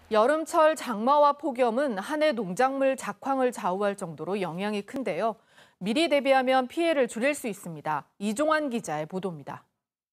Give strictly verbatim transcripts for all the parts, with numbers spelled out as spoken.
여름철 장마와 폭염은 한 해 농작물 작황을 좌우할 정도로 영향이 큰데요. 미리 대비하면 피해를 줄일 수 있습니다. 이종환 기자의 보도입니다.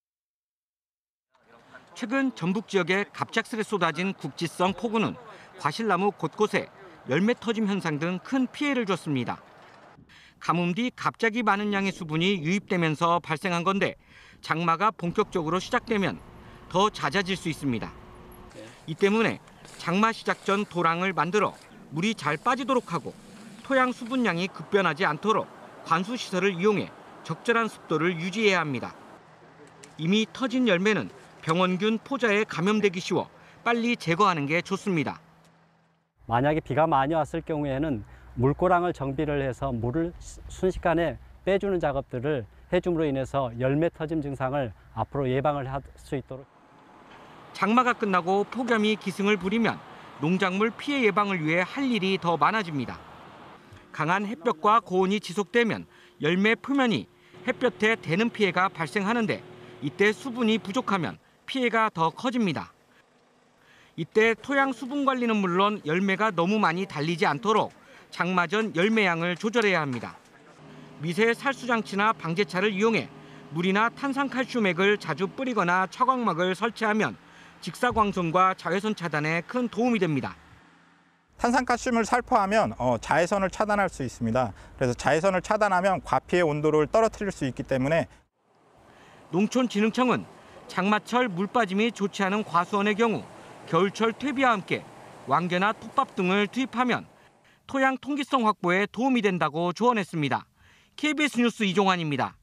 최근 전북 지역에 갑작스레 쏟아진 국지성 폭우는 과실나무 곳곳에 열매 터짐 현상 등 큰 피해를 줬습니다. 가뭄 뒤 갑자기 많은 양의 수분이 유입되면서 발생한 건데 장마가 본격적으로 시작되면 더 잦아질 수 있습니다. 이 때문에 장마 시작 전 도랑을 만들어 물이 잘 빠지도록 하고 토양 수분량이 급변하지 않도록 관수 시설을 이용해 적절한 습도를 유지해야 합니다. 이미 터진 열매는 병원균 포자에 감염되기 쉬워 빨리 제거하는 게 좋습니다. 만약에 비가 많이 왔을 경우에는 물고랑을 정비를 해서 물을 순식간에 빼주는 작업들을 해줌으로 인해서 열매 터짐 증상을 앞으로 예방을 할 수 있도록. 장마가 끝나고 폭염이 기승을 부리면 농작물 피해 예방을 위해 할 일이 더 많아집니다. 강한 햇볕과 고온이 지속되면 열매 표면이 햇볕에 대는 피해가 발생하는데 이때 수분이 부족하면 피해가 더 커집니다. 이때 토양 수분 관리는 물론 열매가 너무 많이 달리지 않도록 장마 전 열매양을 조절해야 합니다. 미세 살수장치나 방제차를 이용해 물이나 탄산칼슘액을 자주 뿌리거나 차광막을 설치하면 직사광선과 자외선 차단에 큰 도움이 됩니다. 탄산칼슘을 살포하면 어, 자외선을 차단할 수 있습니다. 그래서 자외선을 차단하면 과피의 온도를 떨어뜨릴 수 있기 때문에 농촌진흥청은 장마철 물 빠짐이 좋지 않은 과수원의 경우 겨울철 퇴비와 함께 왕겨나 톱밥 등을 투입하면 토양 통기성 확보에 도움이 된다고 조언했습니다. 케이비에스 뉴스 이종환입니다.